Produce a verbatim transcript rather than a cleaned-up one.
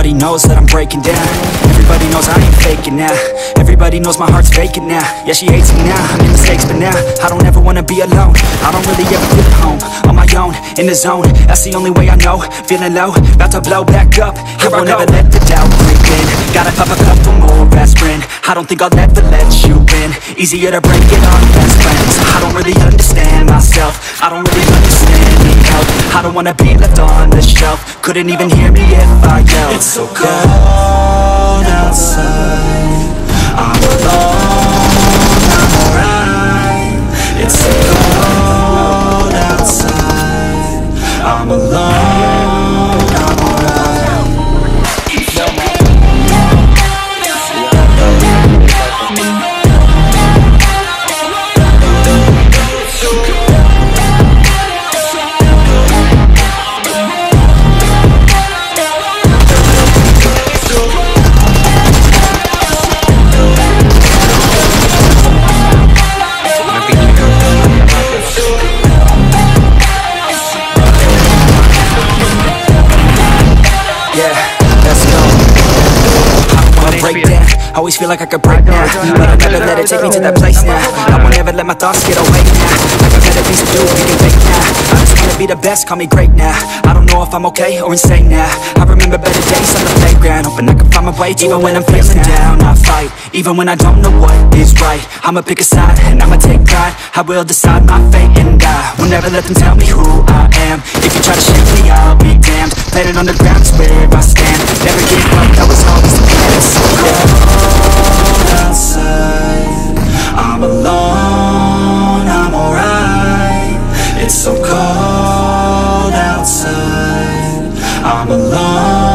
Everybody knows that I'm breaking down. Everybody knows I ain't faking now. Everybody knows my heart's vacant now. Yeah, she hates me now, I made mistakes, but now I don't ever wanna be alone. I don't really ever feel at home. On my own, in the zone, that's the only way I know. Feeling low, about to blow back up. Here I won't ever let the doubt creep in. Gotta pop a couple more aspirin. I don't think I'll ever let you in. Easier to break it off best friends. I don't really understand myself. I don't really understand, need help. I don't wanna be left on the shelf. Couldn't even hear me if I yelled. It's so cold outside, I'm alone, I'm alright. It's so cold outside, I'm alone, I'm alright. Always feel like I could break now, but I'll never let it take me to that place now. I won't ever let my thoughts get away now. Like I've better things to do, we can fake now. I just wanna be the best, call me great now. I don't know if I'm okay or insane now. I remember better days on the playground, hoping I can find my way. Even when I'm feeling down, I fight. Even when I don't know what is right, I'ma pick a side and I'ma take pride. I will decide my fate and I will never let them tell me who I am. If you try to shake me, I'll be damned. Planet on the ground is where I stand. Never give up, that was always the plan. It's so cold outside, I'm alone, I'm alright. It's so cold outside, I'm alone.